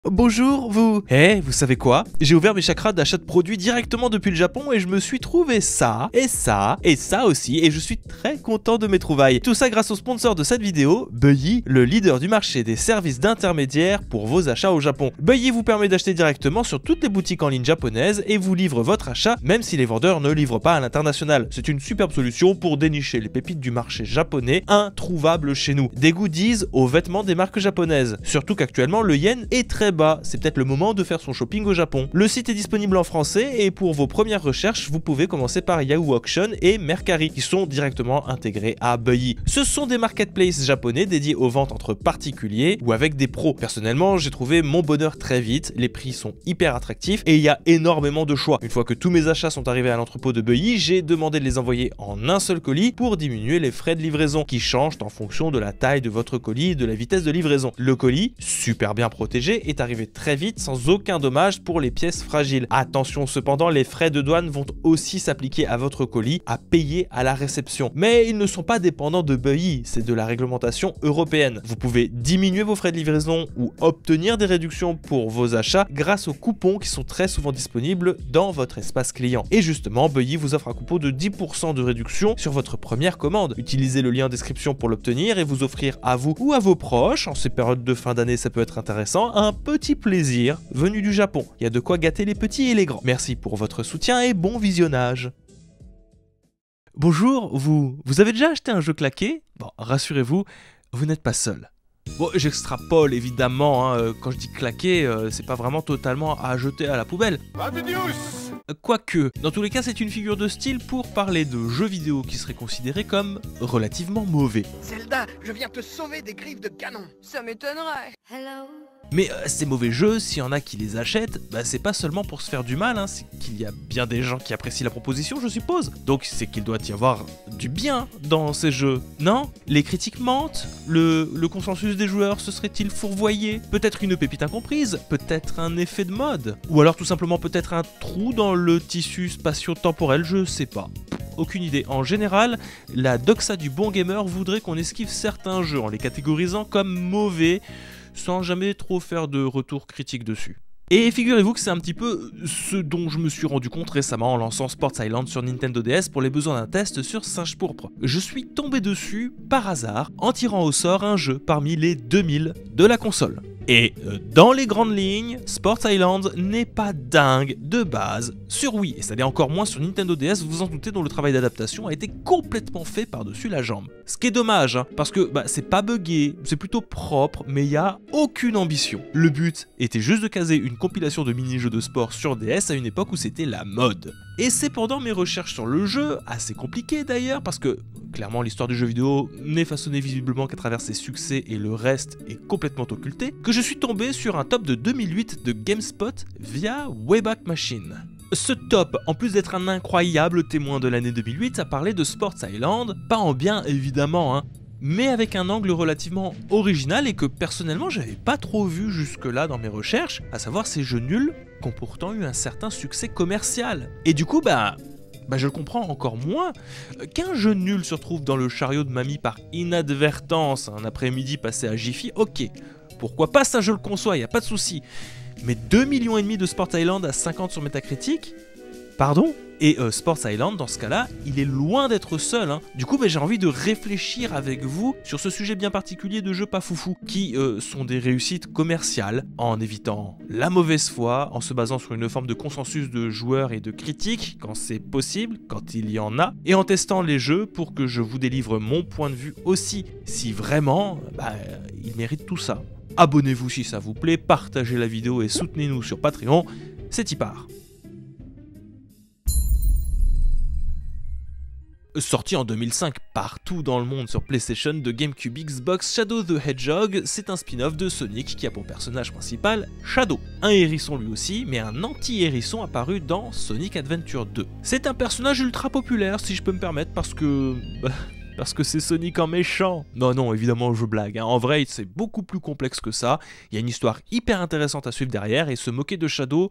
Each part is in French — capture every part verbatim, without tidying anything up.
Bonjour vous. Eh, hey, vous savez quoi? J'ai ouvert mes chakras d'achat de produits directement depuis le Japon et je me suis trouvé ça, et ça, et ça aussi, et je suis très content de mes trouvailles. Tout ça grâce au sponsor de cette vidéo, Buyee, le leader du marché des services d'intermédiaires pour vos achats au Japon. Buyee vous permet d'acheter directement sur toutes les boutiques en ligne japonaises et vous livre votre achat même si les vendeurs ne livrent pas à l'international. C'est une superbe solution pour dénicher les pépites du marché japonais introuvables chez nous. Des goodies aux vêtements des marques japonaises. Surtout qu'actuellement le yen est très bas, c'est peut-être le moment de faire son shopping au Japon. Le site est disponible en français et pour vos premières recherches, vous pouvez commencer par Yahoo Auction et Mercari qui sont directement intégrés à Buyee. Ce sont des marketplaces japonais dédiés aux ventes entre particuliers ou avec des pros. Personnellement, j'ai trouvé mon bonheur très vite, les prix sont hyper attractifs et il y a énormément de choix. Une fois que tous mes achats sont arrivés à l'entrepôt de Buyee, j'ai demandé de les envoyer en un seul colis pour diminuer les frais de livraison qui changent en fonction de la taille de votre colis et de la vitesse de livraison. Le colis, super bien protégé, est arrivé très vite sans aucun dommage pour les pièces fragiles. Attention cependant, les frais de douane vont aussi s'appliquer à votre colis à payer à la réception. Mais ils ne sont pas dépendants de Buyee, c'est de la réglementation européenne. Vous pouvez diminuer vos frais de livraison ou obtenir des réductions pour vos achats grâce aux coupons qui sont très souvent disponibles dans votre espace client. Et justement, Buyee vous offre un coupon de dix pour cent de réduction sur votre première commande. Utilisez le lien en description pour l'obtenir et vous offrir à vous ou à vos proches, en ces périodes de fin d'année ça peut être intéressant, un petit plaisir venu du Japon. Il y a de quoi gâter les petits et les grands. Merci pour votre soutien et bon visionnage. Bonjour, vous, vous avez déjà acheté un jeu claqué? Bon, rassurez-vous, vous n'êtes pas seul. Bon, j'extrapole évidemment, hein, quand je dis claqué, euh, c'est pas vraiment totalement à jeter à la poubelle. Quoique, dans tous les cas, c'est une figure de style pour parler de jeux vidéo qui seraient considérés comme relativement mauvais. Zelda, je viens te sauver des griffes de canon. Ça m'étonnerait. Hello. Mais euh, ces mauvais jeux, s'il y en a qui les achètent, bah, c'est pas seulement pour se faire du mal, hein, c'est qu'il y a bien des gens qui apprécient la proposition, je suppose. Donc c'est qu'il doit y avoir du bien dans ces jeux, non? Les critiques mentent? Le, le consensus des joueurs se serait-il fourvoyé? Peut-être une pépite incomprise? Peut-être un effet de mode? Ou alors tout simplement peut-être un trou dans le tissu spatio-temporel, je sais pas. Aucune idée. En général, la doxa du bon gamer voudrait qu'on esquive certains jeux en les catégorisant comme mauvais, sans jamais trop faire de retour critique dessus. Et figurez-vous que c'est un petit peu ce dont je me suis rendu compte récemment en lançant Sports Island sur Nintendo D S pour les besoins d'un test sur Singe Pourpre. Je suis tombé dessus par hasard en tirant au sort un jeu parmi les deux mille de la console. Et euh, dans les grandes lignes, Sports Island n'est pas dingue de base sur Wii, et ça l'est encore moins sur Nintendo D S, vous vous en doutez, dont le travail d'adaptation a été complètement fait par-dessus la jambe. Ce qui est dommage, hein, parce que bah, c'est pas buggé, c'est plutôt propre, mais il n'y a aucune ambition. Le but était juste de caser une compilation de mini-jeux de sport sur D S à une époque où c'était la mode. Et c'est pendant mes recherches sur le jeu, assez compliquées d'ailleurs, parce que clairement l'histoire du jeu vidéo n'est façonnée visiblement qu'à travers ses succès et le reste est complètement occulté, que je suis tombé sur un top de deux mille huit de GameSpot via Wayback Machine. Ce top, en plus d'être un incroyable témoin de l'année deux mille huit, a parlé de Sports Island, pas en bien évidemment, hein, mais avec un angle relativement original et que personnellement j'avais pas trop vu jusque-là dans mes recherches, à savoir ces jeux nuls qui ont pourtant eu un certain succès commercial. Et du coup, bah... Bah je le comprends encore moins qu'un jeu nul se retrouve dans le chariot de mamie par inadvertance un après-midi passé à Jiffy, ok, pourquoi pas, ça je le conçois, y a pas de souci. Mais deux millions et demi de Sports Island à cinquante sur Metacritic? Pardon? Et euh, Sports Island, dans ce cas-là, il est loin d'être seul. Hein. Du coup, bah, j'ai envie de réfléchir avec vous sur ce sujet bien particulier de jeux pas foufou, qui euh, sont des réussites commerciales, en évitant la mauvaise foi, en se basant sur une forme de consensus de joueurs et de critiques, quand c'est possible, quand il y en a, et en testant les jeux pour que je vous délivre mon point de vue aussi, si vraiment, bah, ils méritent tout ça. Abonnez-vous si ça vous plaît, partagez la vidéo et soutenez-nous sur Patreon, c'est y part. Sorti en deux mille cinq partout dans le monde sur PlayStation, de GameCube, Xbox, Shadow the Hedgehog, c'est un spin-off de Sonic qui a pour personnage principal Shadow. Un hérisson lui aussi, mais un anti-hérisson apparu dans Sonic Adventure deux. C'est un personnage ultra populaire si je peux me permettre parce que... Bah, parce que c'est Sonic en méchant. Non, non, évidemment, je blague. Hein. En vrai, c'est beaucoup plus complexe que ça. Il y a une histoire hyper intéressante à suivre derrière et se moquer de Shadow...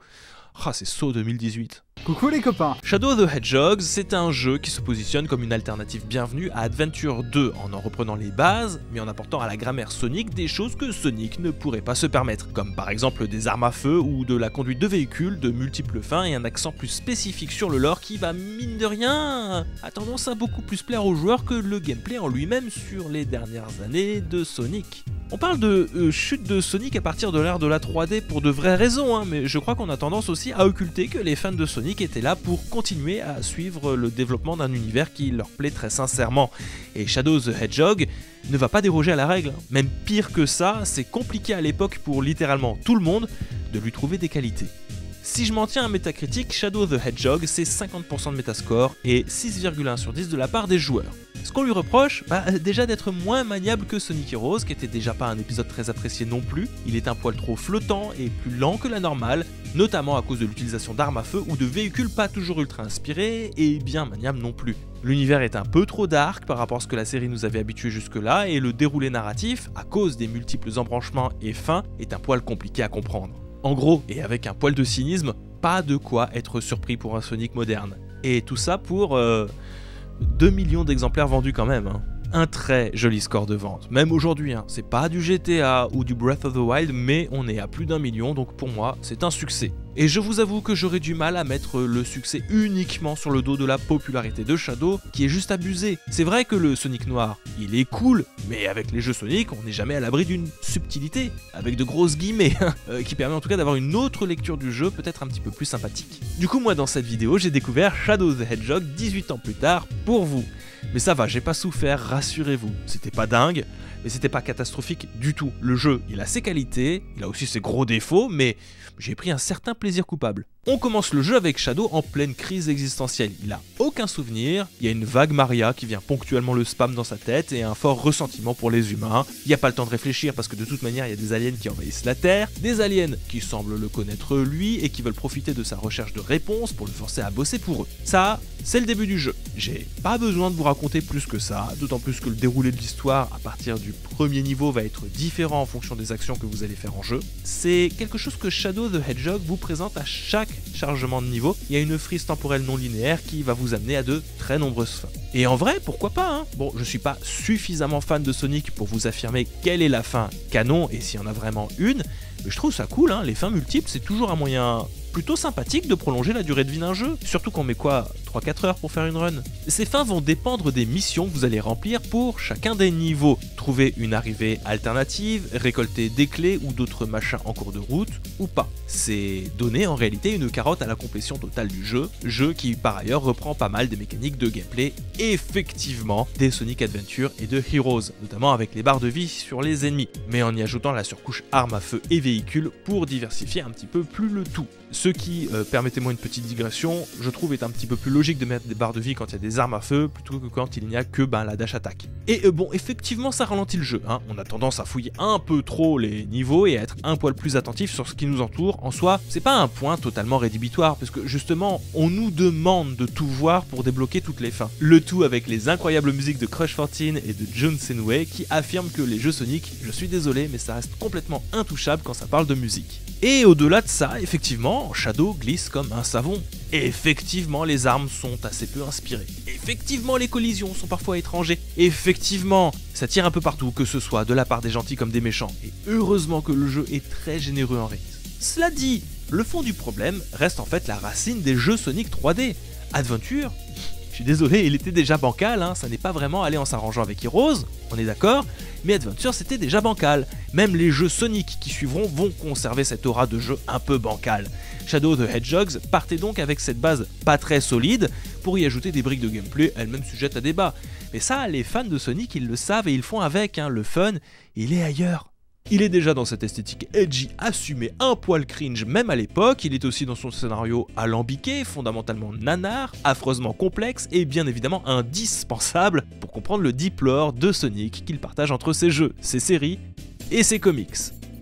Ah, c'est so deux mille dix-huit. Coucou les copains. Shadow the Hedgehog, c'est un jeu qui se positionne comme une alternative bienvenue à Adventure deux en en reprenant les bases, mais en apportant à la grammaire Sonic des choses que Sonic ne pourrait pas se permettre, comme par exemple des armes à feu ou de la conduite de véhicules, de multiples fins et un accent plus spécifique sur le lore qui va, mine de rien, a tendance à beaucoup plus plaire aux joueurs que le gameplay en lui-même sur les dernières années de Sonic. On parle de euh, chute de Sonic à partir de l'ère de la trois D pour de vraies raisons, hein, mais je crois qu'on a tendance aussi à occulter que les fans de Sonic étaient là pour continuer à suivre le développement d'un univers qui leur plaît très sincèrement. Et Shadow the Hedgehog ne va pas déroger à la règle. Même pire que ça, c'est compliqué à l'époque pour littéralement tout le monde de lui trouver des qualités. Si je m'en tiens à Metacritic, Shadow the Hedgehog, c'est cinquante pour cent de Metascore et six virgule un sur dix de la part des joueurs. Ce qu'on lui reproche, bah, déjà d'être moins maniable que Sonic Heroes, qui était déjà pas un épisode très apprécié non plus. Il est un poil trop flottant et plus lent que la normale, notamment à cause de l'utilisation d'armes à feu ou de véhicules pas toujours ultra inspirés et bien maniables non plus. L'univers est un peu trop dark par rapport à ce que la série nous avait habitué jusque-là et le déroulé narratif, à cause des multiples embranchements et fins, est un poil compliqué à comprendre. En gros, et avec un poil de cynisme, pas de quoi être surpris pour un Sonic moderne. Et tout ça pour euh, deux millions d'exemplaires vendus quand même. Hein. Un très joli score de vente, même aujourd'hui, hein. C'est pas du G T A ou du Breath of the Wild, mais on est à plus d'un million, donc pour moi, c'est un succès. Et je vous avoue que j'aurais du mal à mettre le succès uniquement sur le dos de la popularité de Shadow, qui est juste abusée. C'est vrai que le Sonic noir, il est cool, mais avec les jeux Sonic, on n'est jamais à l'abri d'une subtilité, avec de grosses guillemets, euh, qui permet en tout cas d'avoir une autre lecture du jeu, peut-être un petit peu plus sympathique. Du coup, moi dans cette vidéo, j'ai découvert Shadow the Hedgehog dix-huit ans plus tard, pour vous. Mais ça va, j'ai pas souffert, rassurez-vous. C'était pas dingue, mais c'était pas catastrophique du tout. Le jeu, il a ses qualités, il a aussi ses gros défauts, mais j'ai pris un certain plaisir coupable. On commence le jeu avec Shadow en pleine crise existentielle. Il a aucun souvenir, il y a une vague Maria qui vient ponctuellement le spam dans sa tête et un fort ressentiment pour les humains. Il n'y a pas le temps de réfléchir parce que de toute manière il y a des aliens qui envahissent la Terre, des aliens qui semblent le connaître lui et qui veulent profiter de sa recherche de réponses pour le forcer à bosser pour eux. Ça, c'est le début du jeu. J'ai pas besoin de vous raconter plus que ça, d'autant plus que le déroulé de l'histoire à partir du premier niveau va être différent en fonction des actions que vous allez faire en jeu. C'est quelque chose que Shadow the Hedgehog vous présente à chaque chargement de niveau. Il y a une frise temporelle non linéaire qui va vous amener à de très nombreuses fins. Et en vrai, pourquoi pas, hein. Bon, je suis pas suffisamment fan de Sonic pour vous affirmer quelle est la fin canon et s'il y en a vraiment une, mais je trouve ça cool, hein. Les fins multiples, c'est toujours un moyen plutôt sympathique de prolonger la durée de vie d'un jeu, surtout qu'on met quoi, trois à quatre heures pour faire une run. Ces fins vont dépendre des missions que vous allez remplir pour chacun des niveaux. Trouver une arrivée alternative, récolter des clés ou d'autres machins en cours de route, ou pas. C'est donner en réalité une carotte à la complétion totale du jeu, jeu qui par ailleurs reprend pas mal des mécaniques de gameplay, effectivement, des Sonic Adventure et de Heroes, notamment avec les barres de vie sur les ennemis, mais en y ajoutant la surcouche armes à feu et véhicules pour diversifier un petit peu plus le tout. Ce qui, euh, permettez-moi une petite digression, je trouve est un petit peu plus logique de mettre des barres de vie quand il y a des armes à feu plutôt que quand il n'y a que ben, la dash attack. Et euh, bon, effectivement ça ralentit le jeu, hein. On a tendance à fouiller un peu trop les niveaux et à être un poil plus attentif sur ce qui nous entoure. En soi, c'est pas un point totalement rédhibitoire, parce que justement, on nous demande de tout voir pour débloquer toutes les fins. Le tout avec les incroyables musiques de Crush quatorze et de Jun Senway qui affirment que les jeux Sonic, je suis désolé, mais ça reste complètement intouchable quand ça parle de musique. Et au-delà de ça, effectivement, Shadow glisse comme un savon. Et effectivement, les armes sont assez peu inspirées. Effectivement, les collisions sont parfois étrangères. Effectivement, ça tire un peu partout, que ce soit de la part des gentils comme des méchants. Et heureusement que le jeu est très généreux en raid. Cela dit, le fond du problème reste en fait la racine des jeux Sonic trois D. Adventure, je suis désolé, il était déjà bancal, hein, ça n'est pas vraiment allé en s'arrangeant avec Heroes, on est d'accord, mais Adventure c'était déjà bancal. Même les jeux Sonic qui suivront vont conserver cette aura de jeu un peu bancal. Shadow the Hedgehog partait donc avec cette base pas très solide pour y ajouter des briques de gameplay elles-mêmes sujettes à débat. Mais ça, les fans de Sonic ils le savent et ils font avec, hein. Le fun, il est ailleurs. Il est déjà dans cette esthétique edgy assumée, un poil cringe même à l'époque, il est aussi dans son scénario alambiqué, fondamentalement nanar, affreusement complexe et bien évidemment indispensable pour comprendre le deep lore de Sonic qu'il partage entre ses jeux, ses séries et ses comics.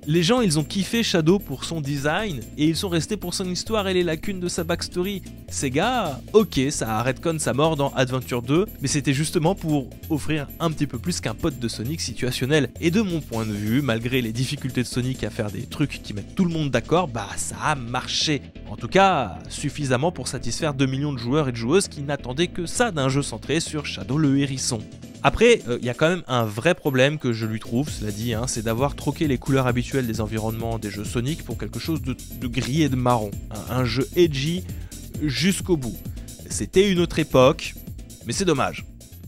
Les gens ils ont kiffé Shadow pour son design et ils sont restés pour son histoire et les lacunes de sa backstory. Sega, ok, ça a retcon sa mort dans Adventure deux, mais c'était justement pour offrir un petit peu plus qu'un pote de Sonic situationnel. Et de mon point de vue, malgré les difficultés de Sonic à faire des trucs qui mettent tout le monde d'accord, bah ça a marché. En tout cas, suffisamment pour satisfaire deux millions de joueurs et de joueuses qui n'attendaient que ça d'un jeu centré sur Shadow le hérisson. Après, il euh, y a quand même un vrai problème que je lui trouve, cela dit, hein, c'est d'avoir troqué les couleurs habituelles des environnements des jeux Sonic pour quelque chose de, de gris et de marron. Un, un jeu edgy jusqu'au bout. C'était une autre époque, mais c'est dommage.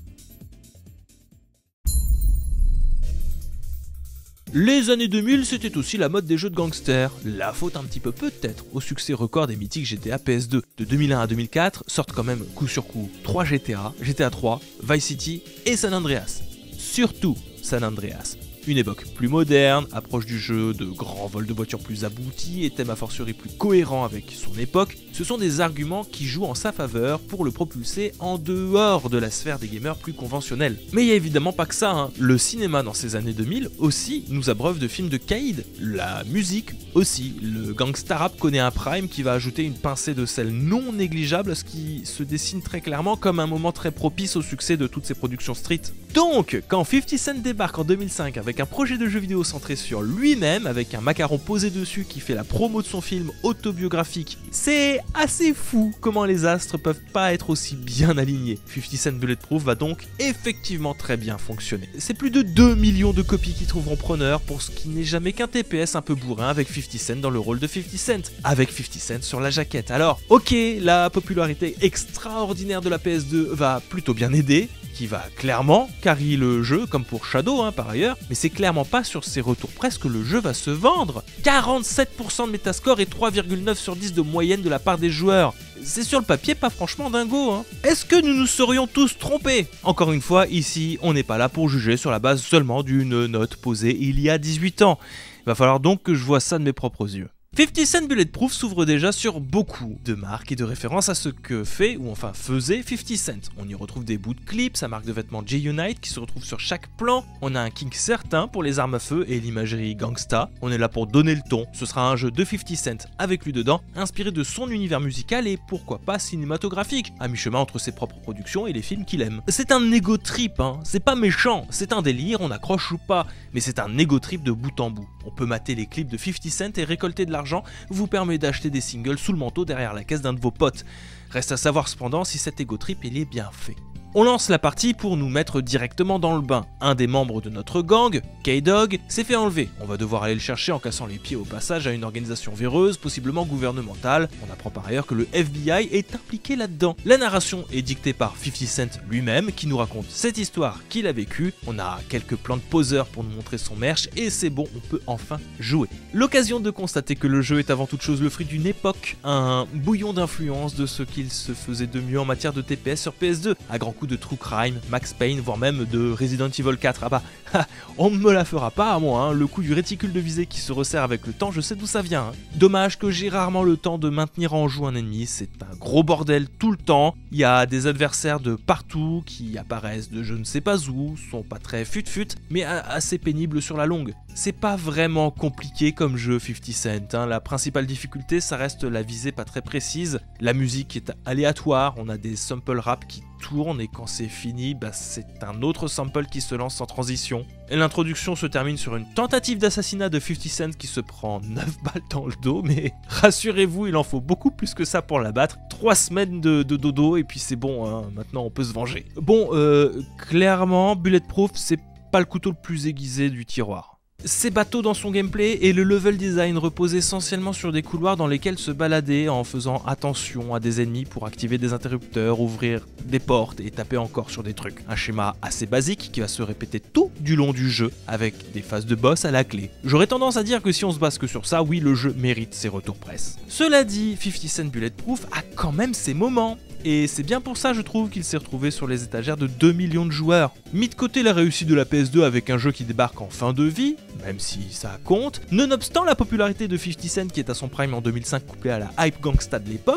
Les années deux mille, c'était aussi la mode des jeux de gangsters. La faute un petit peu peut-être au succès record des mythiques G T A P S deux. De deux mille un à deux mille quatre sortent quand même coup sur coup trois G T A, G T A trois, Vice City et San Andreas. Surtout San Andreas. Une époque plus moderne, approche du jeu de grands vols de voitures plus aboutis et thème a fortiori plus cohérent avec son époque, ce sont des arguments qui jouent en sa faveur pour le propulser en dehors de la sphère des gamers plus conventionnels. Mais il n'y a évidemment pas que ça, hein. Le cinéma dans ces années deux mille aussi nous abreuve de films de caïd, la musique aussi, le gangsta rap connaît un prime qui va ajouter une pincée de sel non négligeable à ce qui se dessine très clairement comme un moment très propice au succès de toutes ces productions street. Donc, quand fifty Cent débarque en deux mille cinq avec un projet de jeu vidéo centré sur lui-même, avec un macaron posé dessus qui fait la promo de son film autobiographique, c'est assez fou comment les astres peuvent pas être aussi bien alignés. fifty Cent Bulletproof va donc effectivement très bien fonctionner. C'est plus de deux millions de copies qui trouveront preneur pour ce qui n'est jamais qu'un T P S un peu bourrin avec fifty Cent dans le rôle de fifty Cent, avec fifty Cent sur la jaquette. Alors, ok, la popularité extraordinaire de la P S deux va plutôt bien aider, qui va clairement carry le jeu, comme pour Shadow hein, par ailleurs, mais c'est clairement pas sur ses retours presse que le jeu va se vendre. quarante-sept pour cent de Metascore et trois virgule neuf sur dix de moyenne de la part des joueurs. C'est sur le papier pas franchement dingo. Hein. Est-ce que nous nous serions tous trompés? Encore une fois, ici, on n'est pas là pour juger sur la base seulement d'une note posée il y a dix-huit ans. Il va falloir donc que je vois ça de mes propres yeux. fifty Cent Bulletproof s'ouvre déjà sur beaucoup de marques et de références à ce que fait, ou enfin faisait fifty Cent. On y retrouve des bouts de clips, sa marque de vêtements J-Unite qui se retrouve sur chaque plan, on a un kink certain pour les armes à feu et l'imagerie gangsta, on est là pour donner le ton, ce sera un jeu de fifty Cent avec lui dedans, inspiré de son univers musical et pourquoi pas cinématographique, à mi-chemin entre ses propres productions et les films qu'il aime. C'est un ego trip, hein. C'est pas méchant, c'est un délire, on accroche ou pas, mais c'est un ego trip de bout en bout. On peut mater les clips de fifty Cent et récolter de l'argent vous permet d'acheter des singles sous le manteau derrière la caisse d'un de vos potes. Reste à savoir cependant si cet ego trip il est bien fait. On lance la partie pour nous mettre directement dans le bain. Un des membres de notre gang, K-Dog, s'est fait enlever. On va devoir aller le chercher en cassant les pieds au passage à une organisation véreuse, possiblement gouvernementale. On apprend par ailleurs que le F B I est impliqué là-dedans. La narration est dictée par fifty Cent lui-même, qui nous raconte cette histoire qu'il a vécue. On a quelques plans de poseur pour nous montrer son merch, et c'est bon, on peut enfin jouer. L'occasion de constater que le jeu est avant toute chose le fruit d'une époque, un bouillon d'influence de ce qu'il se faisait de mieux en matière de T P S sur P S deux, à grands coups de True Crime, Max Payne, voire même de Resident Evil quatre. Ah bah, on ne me la fera pas à moi, hein. Le coup du réticule de visée qui se resserre avec le temps, je sais d'où ça vient. Hein. Dommage que j'ai rarement le temps de maintenir en joue un ennemi, c'est un gros bordel tout le temps. Il y a des adversaires de partout qui apparaissent de je ne sais pas où, sont pas très fut-fut, mais assez pénibles sur la longue. C'est pas vraiment compliqué comme jeu fifty Cent, hein. La principale difficulté ça reste la visée pas très précise, la musique est aléatoire, on a des sample rap qui tournent et quand c'est fini, bah c'est un autre sample qui se lance sans transition. Et l'introduction se termine sur une tentative d'assassinat de fifty Cent qui se prend neuf balles dans le dos, mais rassurez-vous, il en faut beaucoup plus que ça pour l'abattre. trois semaines de, de dodo et puis c'est bon, hein. Maintenant on peut se venger. Bon, euh, clairement, Bulletproof c'est pas le couteau le plus aiguisé du tiroir. C'est bateau dans son gameplay et le level design repose essentiellement sur des couloirs dans lesquels se balader en faisant attention à des ennemis pour activer des interrupteurs, ouvrir des portes et taper encore sur des trucs. Un schéma assez basique qui va se répéter tout du long du jeu avec des phases de boss à la clé. J'aurais tendance à dire que si on se base que sur ça, oui le jeu mérite ses retours presse. Cela dit, fifty Cent Bulletproof a quand même ses moments. Et c'est bien pour ça je trouve qu'il s'est retrouvé sur les étagères de deux millions de joueurs. Mis de côté la réussite de la P S deux avec un jeu qui débarque en fin de vie, même si ça compte, nonobstant la popularité de fifty Cent qui est à son prime en deux mille cinq couplée à la hype gangsta de l'époque,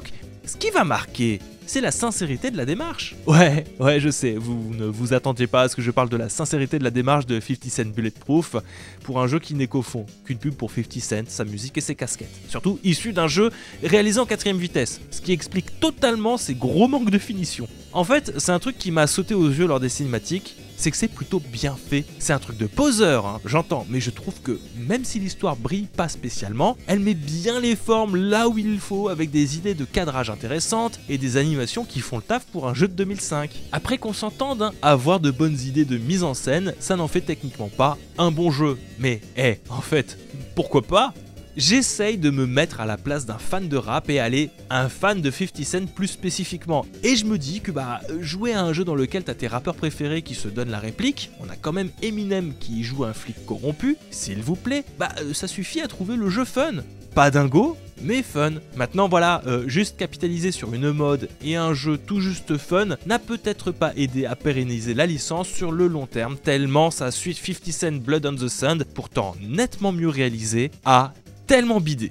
Ce qui va marquer, c'est la sincérité de la démarche. Ouais, ouais, je sais, vous ne vous attendiez pas à ce que je parle de la sincérité de la démarche de fifty cent Bulletproof pour un jeu qui n'est qu'au fond qu'une pub pour fifty cent, sa musique et ses casquettes. Surtout issu d'un jeu réalisé en quatrième vitesse, ce qui explique totalement ses gros manques de finition. En fait, c'est un truc qui m'a sauté aux yeux lors des cinématiques, c'est que c'est plutôt bien fait. C'est un truc de poseur, hein, j'entends, mais je trouve que même si l'histoire brille pas spécialement, elle met bien les formes là où il faut, avec des idées de cadrage intéressantes et des animations qui font le taf pour un jeu de deux mille cinq. Après qu'on s'entende, hein, avoir de bonnes idées de mise en scène, ça n'en fait techniquement pas un bon jeu. Mais, hé, hey, en fait, pourquoi pas ? J'essaye de me mettre à la place d'un fan de rap et aller un fan de fifty cent plus spécifiquement. Et je me dis que bah jouer à un jeu dans lequel t'as tes rappeurs préférés qui se donnent la réplique, on a quand même Eminem qui joue un flic corrompu, s'il vous plaît, bah ça suffit à trouver le jeu fun. Pas dingo, mais fun. Maintenant voilà, euh, juste capitaliser sur une mode et un jeu tout juste fun n'a peut-être pas aidé à pérenniser la licence sur le long terme, tellement sa suite fifty cent Blood on the Sand, pourtant nettement mieux réalisée, a tellement bidé.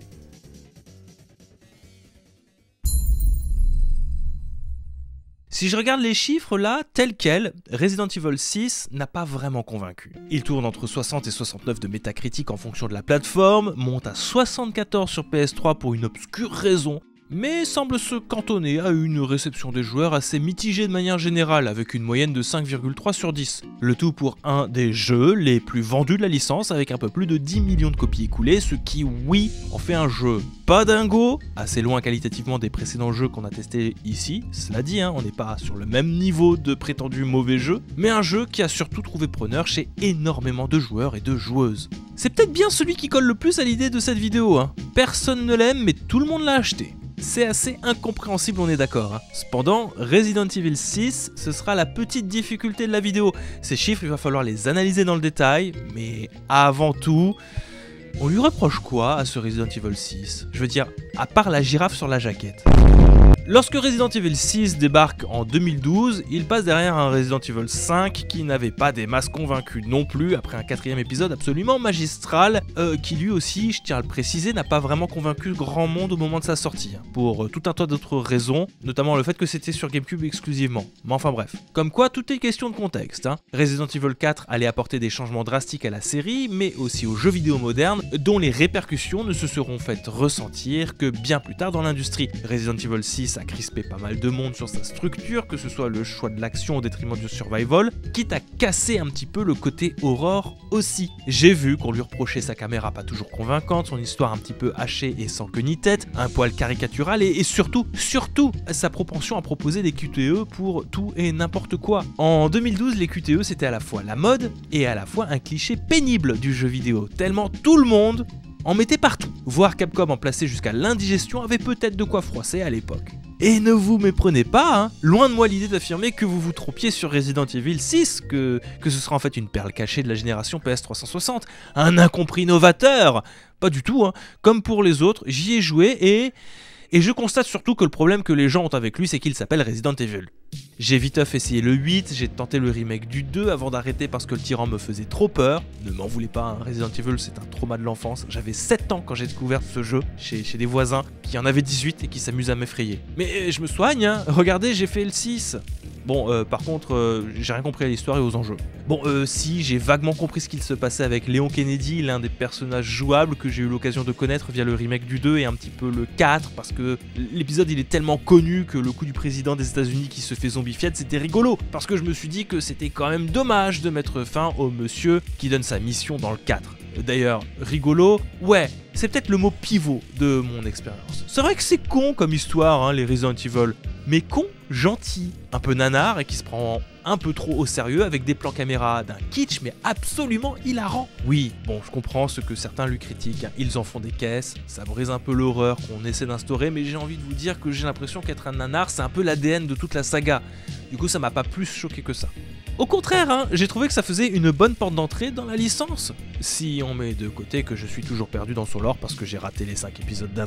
Si je regarde les chiffres là, tels quels, Resident Evil six n'a pas vraiment convaincu. Il tourne entre soixante et soixante-neuf de métacritique en fonction de la plateforme, monte à soixante-quatorze sur P S trois pour une obscure raison, mais semble se cantonner à une réception des joueurs assez mitigée de manière générale, avec une moyenne de cinq virgule trois sur dix. Le tout pour un des jeux les plus vendus de la licence, avec un peu plus de dix millions de copies écoulées, ce qui, oui, en fait un jeu pas dingo, assez loin qualitativement des précédents jeux qu'on a testés ici, cela dit, hein, on n'est pas sur le même niveau de prétendus mauvais jeux, mais un jeu qui a surtout trouvé preneur chez énormément de joueurs et de joueuses. C'est peut-être bien celui qui colle le plus à l'idée de cette vidéo, hein. Personne ne l'aime, mais tout le monde l'a acheté. C'est assez incompréhensible, on est d'accord. Hein. Cependant, Resident Evil six, ce sera la petite difficulté de la vidéo. Ces chiffres, il va falloir les analyser dans le détail, mais avant tout, on lui reproche quoi à ce Resident Evil six? Je veux dire, à part la girafe sur la jaquette. Lorsque Resident Evil six débarque en deux mille douze, il passe derrière un Resident Evil cinq qui n'avait pas des masses convaincues non plus, après un quatrième épisode absolument magistral, euh, qui lui aussi, je tiens à le préciser, n'a pas vraiment convaincu grand monde au moment de sa sortie, hein, pour euh, tout un tas d'autres raisons, notamment le fait que c'était sur GameCube exclusivement. Mais enfin bref, comme quoi tout est question de contexte. Hein. Resident Evil quatre allait apporter des changements drastiques à la série, mais aussi aux jeux vidéo modernes, dont les répercussions ne se seront faites ressentir que bien plus tard dans l'industrie. Resident Evil six a crispé pas mal de monde sur sa structure, que ce soit le choix de l'action au détriment du survival, quitte à casser un petit peu le côté horror aussi. J'ai vu qu'on lui reprochait sa caméra pas toujours convaincante, son histoire un petit peu hachée et sans queue ni tête, un poil caricatural et, et surtout, surtout, sa propension à proposer des Q T E pour tout et n'importe quoi. En deux mille douze, les Q T E c'était à la fois la mode et à la fois un cliché pénible du jeu vidéo, tellement tout le monde en mettait partout. Voir Capcom en placer jusqu'à l'indigestion avait peut-être de quoi froisser à l'époque. Et ne vous méprenez pas, hein, loin de moi l'idée d'affirmer que vous vous trompiez sur Resident Evil six, que, que ce sera en fait une perle cachée de la génération P S trois cent soixante, un incompris novateur. Pas du tout, hein. Comme pour les autres, j'y ai joué et... Et je constate surtout que le problème que les gens ont avec lui, c'est qu'il s'appelle Resident Evil. J'ai viteuf essayé le huit, j'ai tenté le remake du deux avant d'arrêter parce que le tyran me faisait trop peur. Ne m'en voulez pas, hein, Resident Evil c'est un trauma de l'enfance. J'avais sept ans quand j'ai découvert ce jeu chez, chez des voisins qui en avaient dix-huit et qui s'amusent à m'effrayer. Mais euh, je me soigne, hein. Regardez, j'ai fait le six. Bon, euh, par contre, euh, j'ai rien compris à l'histoire et aux enjeux. Bon, euh, si, j'ai vaguement compris ce qu'il se passait avec Léon Kennedy, l'un des personnages jouables que j'ai eu l'occasion de connaître via le remake du deux et un petit peu le quatre, parce que l'épisode il est tellement connu que le coup du président des États-Unis qui se fait zombifier, c'était rigolo, parce que je me suis dit que c'était quand même dommage de mettre fin au monsieur qui donne sa mission dans le quatre. D'ailleurs, rigolo, ouais, c'est peut-être le mot pivot de mon expérience. C'est vrai que c'est con comme histoire, hein, les Resident Evil, mais con, gentil, un peu nanar et qui se prend un peu trop au sérieux avec des plans caméra d'un kitsch mais absolument hilarant. Oui, bon, je comprends ce que certains lui critiquent, hein. Ils en font des caisses, ça brise un peu l'horreur qu'on essaie d'instaurer, mais j'ai envie de vous dire que j'ai l'impression qu'être un nanar, c'est un peu l'A D N de toute la saga. Du coup, ça m'a pas plus choqué que ça. Au contraire, hein, j'ai trouvé que ça faisait une bonne porte d'entrée dans la licence. Si on met de côté que je suis toujours perdu dans son lore parce que j'ai raté les cinq épisodes d'avant.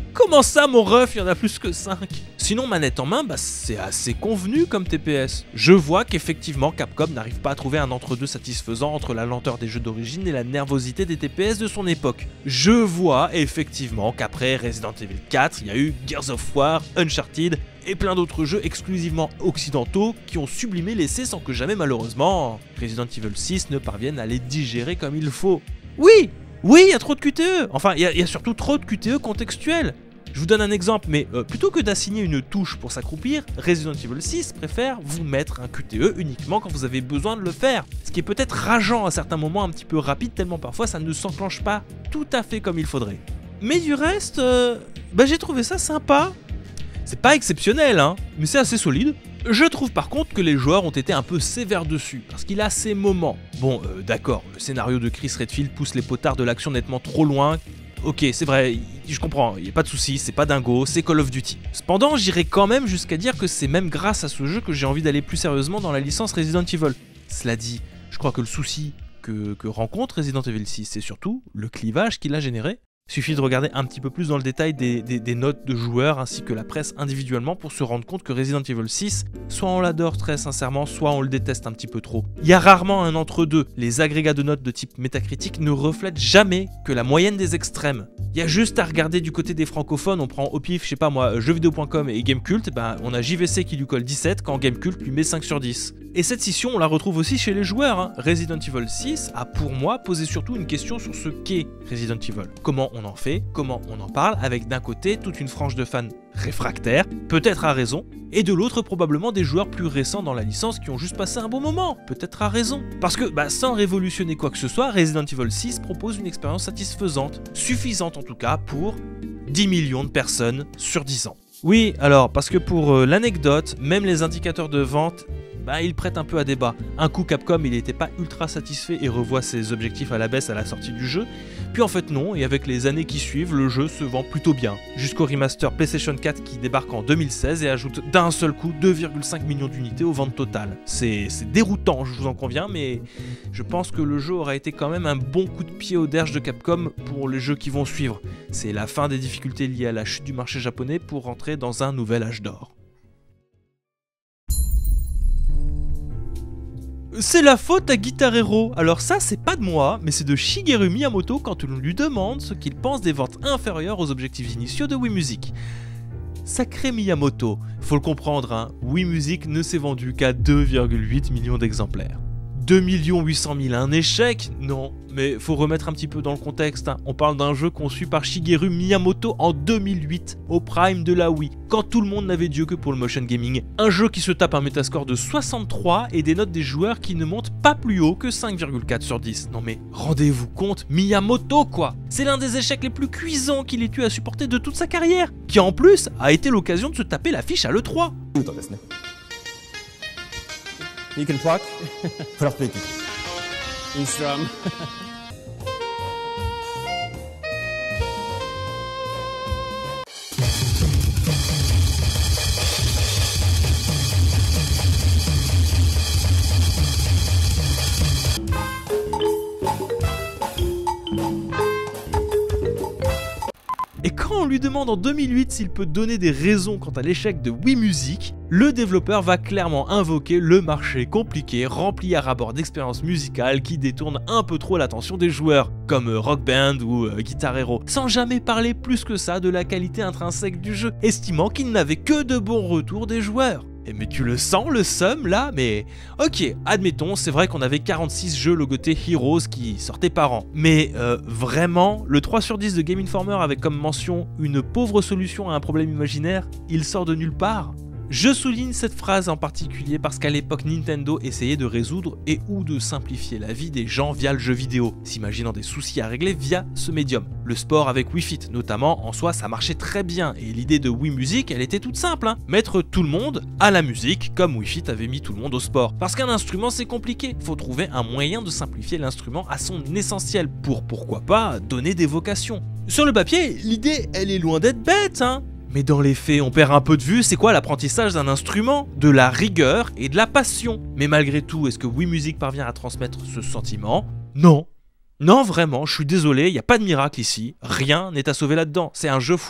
Comment ça mon ref, il y en a plus que cinq? Sinon manette en main, bah c'est assez convenu comme T P S. Je vois qu'effectivement Capcom n'arrive pas à trouver un entre-deux satisfaisant entre la lenteur des jeux d'origine et la nervosité des T P S de son époque. Je vois effectivement qu'après Resident Evil quatre, il y a eu Gears of War, Uncharted et plein d'autres jeux exclusivement occidentaux qui ont sublimé l'essai sans que jamais malheureusement Resident Evil six ne parvienne à les digérer comme il faut. Oui, oui, il y a trop de Q T E. Enfin, il y, y a surtout trop de Q T E contextuels. Je vous donne un exemple, mais euh, plutôt que d'assigner une touche pour s'accroupir, Resident Evil six préfère vous mettre un Q T E uniquement quand vous avez besoin de le faire. Ce qui est peut-être rageant à certains moments, un petit peu rapide, tellement parfois ça ne s'enclenche pas tout à fait comme il faudrait. Mais du reste, euh, bah, j'ai trouvé ça sympa. C'est pas exceptionnel, hein, mais c'est assez solide. Je trouve par contre que les joueurs ont été un peu sévères dessus, parce qu'il a ses moments. Bon, euh, d'accord, le scénario de Chris Redfield pousse les potards de l'action nettement trop loin. Ok, c'est vrai, je comprends, il n'y a pas de souci, c'est pas dingo, c'est Call of Duty. Cependant, j'irai quand même jusqu'à dire que c'est même grâce à ce jeu que j'ai envie d'aller plus sérieusement dans la licence Resident Evil. Cela dit, je crois que le souci que, que rencontre Resident Evil six, c'est surtout le clivage qu'il a généré. Suffit de regarder un petit peu plus dans le détail des, des, des notes de joueurs ainsi que la presse individuellement pour se rendre compte que Resident Evil six, soit on l'adore très sincèrement, soit on le déteste un petit peu trop. Il y a rarement un entre-deux. Les agrégats de notes de type métacritique ne reflètent jamais que la moyenne des extrêmes. Il y a juste à regarder du côté des francophones, on prend au pif, je sais pas moi, jeuxvideo point com et Gamecult, ben on a J V C qui lui colle dix-sept quand Gamecult lui met cinq sur dix. Et cette scission, on la retrouve aussi chez les joueurs. Hein. Resident Evil six a pour moi posé surtout une question sur ce qu'est Resident Evil. Comment on en fait, comment on en parle, avec d'un côté toute une frange de fans réfractaires, peut-être à raison, et de l'autre probablement des joueurs plus récents dans la licence qui ont juste passé un bon moment, peut-être à raison. Parce que bah, sans révolutionner quoi que ce soit, Resident Evil six propose une expérience satisfaisante, suffisante en tout cas pour dix millions de personnes sur dix ans. Oui, alors, parce que pour euh, l'anecdote, même les indicateurs de vente, bah, ils prêtent un peu à débat. Un coup Capcom, il n'était pas ultra satisfait et revoit ses objectifs à la baisse à la sortie du jeu, puis en fait non, et avec les années qui suivent, le jeu se vend plutôt bien. Jusqu'au remaster PlayStation quatre qui débarque en deux mille seize et ajoute d'un seul coup deux virgule cinq millions d'unités aux ventes totales. C'est déroutant, je vous en conviens, mais je pense que le jeu aura été quand même un bon coup de pied au derge de Capcom pour les jeux qui vont suivre. C'est la fin des difficultés liées à la chute du marché japonais pour rentrer dans un nouvel âge d'or. C'est la faute à Guitar Hero. Alors ça, c'est pas de moi, mais c'est de Shigeru Miyamoto quand on lui demande ce qu'il pense des ventes inférieures aux objectifs initiaux de Wii Music. Sacré Miyamoto, faut le comprendre, hein, Wii Music ne s'est vendu qu'à deux virgule huit millions d'exemplaires. deux millions huit cent mille, un échec? Non, mais faut remettre un petit peu dans le contexte, hein. On parle d'un jeu conçu par Shigeru Miyamoto en deux mille huit, au prime de la Wii, quand tout le monde n'avait Dieu que pour le motion gaming. Un jeu qui se tape un métascore de soixante-trois et des notes des joueurs qui ne montent pas plus haut que cinq virgule quatre sur dix. Non mais rendez-vous compte, Miyamoto quoi! C'est l'un des échecs les plus cuisants qu'il ait eu à supporter de toute sa carrière, qui en plus a été l'occasion de se taper l'affiche à l'E trois. You can pluck for a flick. Instrum. Et quand on lui demande en deux mille huit s'il peut donner des raisons quant à l'échec de Wii Music, le développeur va clairement invoquer le marché compliqué rempli à ras-bord d'expériences musicales qui détournent un peu trop l'attention des joueurs, comme Rock Band ou euh, Guitar Hero, sans jamais parler plus que ça de la qualité intrinsèque du jeu, estimant qu'il n'avait que de bons retours des joueurs. Et mais tu le sens le seum là? Mais ok, admettons, c'est vrai qu'on avait quarante-six jeux logotés Heroes qui sortaient par an. Mais euh, vraiment, le trois sur dix de Game Informer avec comme mention une pauvre solution à un problème imaginaire, il sort de nulle part. Je souligne cette phrase en particulier parce qu'à l'époque Nintendo essayait de résoudre et ou de simplifier la vie des gens via le jeu vidéo, s'imaginant des soucis à régler via ce médium. Le sport avec Wii Fit notamment, en soi ça marchait très bien et l'idée de Wii Music elle était toute simple, hein. Mettre tout le monde à la musique comme Wii Fit avait mis tout le monde au sport. Parce qu'un instrument c'est compliqué, faut trouver un moyen de simplifier l'instrument à son essentiel pour pourquoi pas donner des vocations. Sur le papier, l'idée elle est loin d'être bête, hein. Mais dans les faits, on perd un peu de vue, c'est quoi l'apprentissage d'un instrument? De la rigueur et de la passion. Mais malgré tout, est-ce que Wii Music parvient à transmettre ce sentiment? Non. Non, vraiment, je suis désolé, il n'y a pas de miracle ici. Rien n'est à sauver là-dedans, c'est un jeu foiré.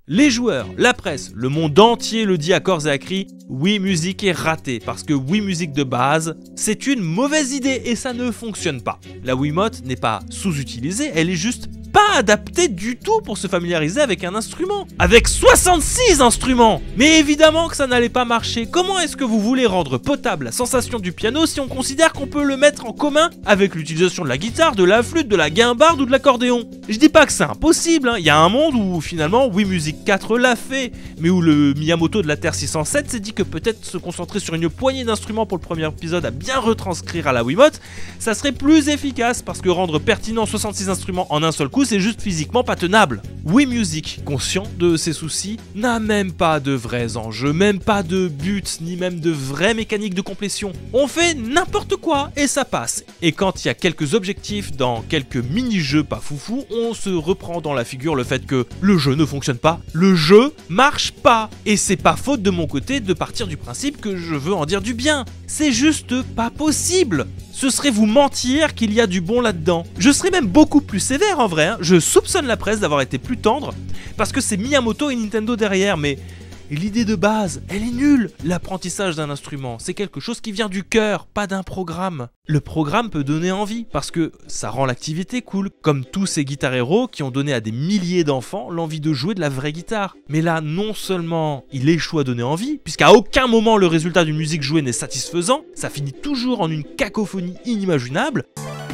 Les joueurs, la presse, le monde entier le dit à corps et à cri, Wii Music est raté parce que Wii Music de base, c'est une mauvaise idée et ça ne fonctionne pas. La Wiimote n'est pas sous-utilisée, elle est juste pas adaptée du tout pour se familiariser avec un instrument. Avec soixante-six instruments! Mais évidemment que ça n'allait pas marcher. Comment est-ce que vous voulez rendre potable la sensation du piano si on considère qu'on peut le mettre en commun avec l'utilisation de la guitare, de la flûte, de la guimbarde ou de l'accordéon? Je dis pas que c'est impossible, hein. Il y a un monde où finalement Wii Music quatre l'a fait, mais où le Miyamoto de la Terre six cent sept s'est dit que peut-être se concentrer sur une poignée d'instruments pour le premier épisode à bien retranscrire à la Wiimote, ça serait plus efficace parce que rendre pertinent soixante-six instruments en un seul coup, c'est juste physiquement pas tenable. Wii Music, conscient de ses soucis, n'a même pas de vrais enjeux, même pas de but, ni même de vraies mécaniques de complétion. On fait n'importe quoi et ça passe. Et quand il y a quelques objectifs dans quelques mini-jeux pas foufou, on se reprend dans la figure le fait que le jeu ne fonctionne pas, le jeu marche pas. Et c'est pas faute de mon côté de partir du principe que je veux en dire du bien. C'est juste pas possible. Ce serait vous mentir qu'il y a du bon là-dedans. Je serais même beaucoup plus sévère en vrai, hein. Je soupçonne la presse d'avoir été plus tendre, parce que c'est Miyamoto et Nintendo derrière, mais l'idée de base, elle est nulle. L'apprentissage d'un instrument, c'est quelque chose qui vient du cœur, pas d'un programme. Le programme peut donner envie, parce que ça rend l'activité cool, comme tous ces Guitar Hero qui ont donné à des milliers d'enfants l'envie de jouer de la vraie guitare. Mais là, non seulement il échoue à donner envie, puisqu'à aucun moment le résultat d'une musique jouée n'est satisfaisant, ça finit toujours en une cacophonie inimaginable.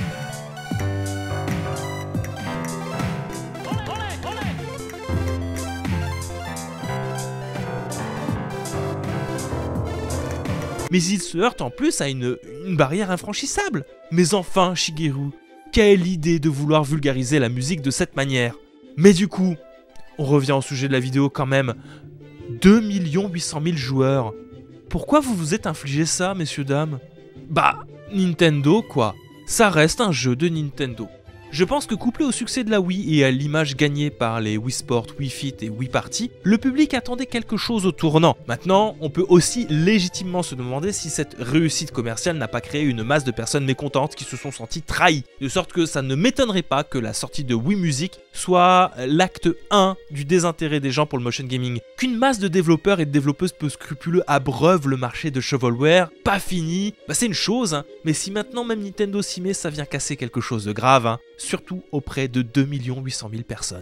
Mais il se heurte en plus à une, une barrière infranchissable. Mais enfin, Shigeru, quelle idée de vouloir vulgariser la musique de cette manière. Mais du coup, on revient au sujet de la vidéo quand même. deux millions huit cent mille joueurs. Pourquoi vous vous êtes infligé ça, messieurs, dames? Bah, Nintendo quoi. Ça reste un jeu de Nintendo. Je pense que couplé au succès de la Wii et à l'image gagnée par les Wii Sport, Wii Fit et Wii Party, le public attendait quelque chose au tournant. Maintenant, on peut aussi légitimement se demander si cette réussite commerciale n'a pas créé une masse de personnes mécontentes qui se sont senties trahies, de sorte que ça ne m'étonnerait pas que la sortie de Wii Music soit l'acte un du désintérêt des gens pour le motion gaming. Qu'une masse de développeurs et de développeuses peu scrupuleux abreuvent le marché de shovelware, pas fini, bah c'est une chose, hein. Mais si maintenant même Nintendo s'y met, ça vient casser quelque chose de grave, hein. Surtout auprès de deux millions huit cent mille personnes.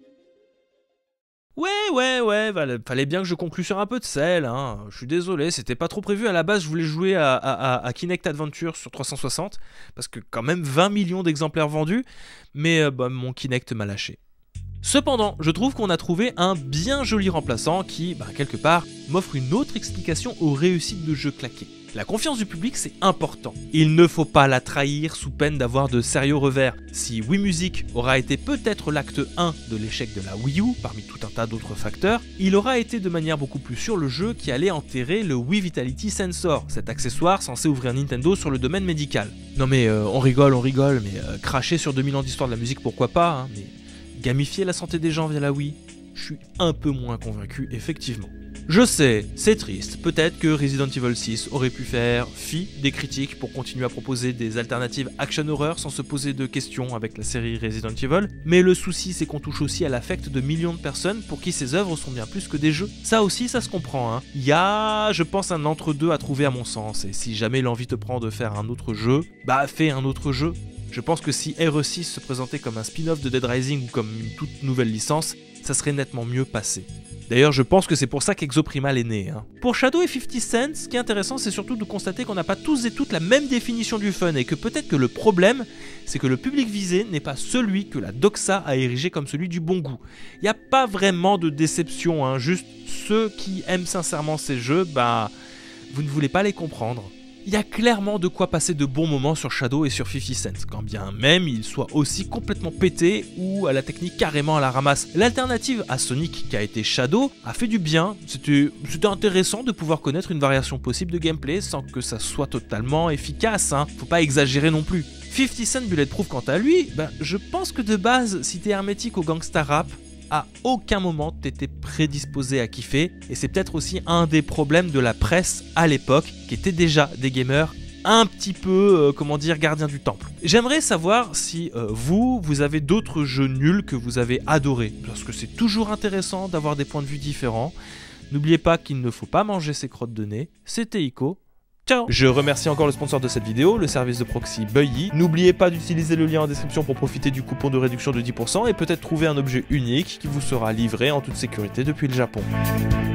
Ouais, ouais, ouais, fallait bien que je conclue sur un peu de sel, hein. Je suis désolé, c'était pas trop prévu. À la base, je voulais jouer à, à, à Kinect Adventure sur trois cent soixante, parce que quand même vingt millions d'exemplaires vendus, mais euh, bah, mon Kinect m'a lâché. Cependant, je trouve qu'on a trouvé un bien joli remplaçant qui, bah, quelque part, m'offre une autre explication aux réussites de jeux claqués. La confiance du public, c'est important. Il ne faut pas la trahir sous peine d'avoir de sérieux revers. Si Wii Music aura été peut-être l'acte un de l'échec de la Wii U, parmi tout un tas d'autres facteurs, il aura été de manière beaucoup plus sur le jeu qui allait enterrer le Wii Vitality Sensor, cet accessoire censé ouvrir Nintendo sur le domaine médical. Non mais euh, on rigole, on rigole, mais euh, cracher sur deux mille ans d'histoire de la musique, pourquoi pas, hein, mais gamifier la santé des gens via la Wii, je suis un peu moins convaincu, effectivement. Je sais, c'est triste, peut-être que Resident Evil six aurait pu faire fi des critiques pour continuer à proposer des alternatives action horror sans se poser de questions avec la série Resident Evil, mais le souci c'est qu'on touche aussi à l'affect de millions de personnes pour qui ces œuvres sont bien plus que des jeux. Ça aussi ça se comprend, hein. Il y a, je pense, un entre-deux à trouver à mon sens, et si jamais l'envie te prend de faire un autre jeu, bah fais un autre jeu. Je pense que si R E six se présentait comme un spin-off de Dead Rising ou comme une toute nouvelle licence, ça serait nettement mieux passé. D'ailleurs, je pense que c'est pour ça qu'Exoprimal est né. Hein. Pour Shadow et cinquante Cent, ce qui est intéressant, c'est surtout de constater qu'on n'a pas tous et toutes la même définition du fun, et que peut-être que le problème, c'est que le public visé n'est pas celui que la Doxa a érigé comme celui du bon goût. Il n'y a pas vraiment de déception, hein, juste ceux qui aiment sincèrement ces jeux, bah, vous ne voulez pas les comprendre. Il y a clairement de quoi passer de bons moments sur Shadow et sur cinquante Cent, quand bien même il soit aussi complètement pété ou à la technique carrément à la ramasse. L'alternative à Sonic qui a été Shadow a fait du bien, c'était intéressant de pouvoir connaître une variation possible de gameplay sans que ça soit totalement efficace, hein. Faut pas exagérer non plus. cinquante Cent Bulletproof quant à lui, ben, je pense que de base, si t'es hermétique au gangsta rap, à aucun moment t'étais prédisposé à kiffer, et c'est peut-être aussi un des problèmes de la presse à l'époque, qui était déjà des gamers un petit peu, euh, comment dire, gardien du temple. J'aimerais savoir si euh, vous, vous avez d'autres jeux nuls que vous avez adorés, parce que c'est toujours intéressant d'avoir des points de vue différents. N'oubliez pas qu'il ne faut pas manger ses crottes de nez. C'était Ico. Ciao. Je remercie encore le sponsor de cette vidéo, le service de proxy Buyee. N'oubliez pas d'utiliser le lien en description pour profiter du coupon de réduction de dix pour cent et peut-être trouver un objet unique qui vous sera livré en toute sécurité depuis le Japon.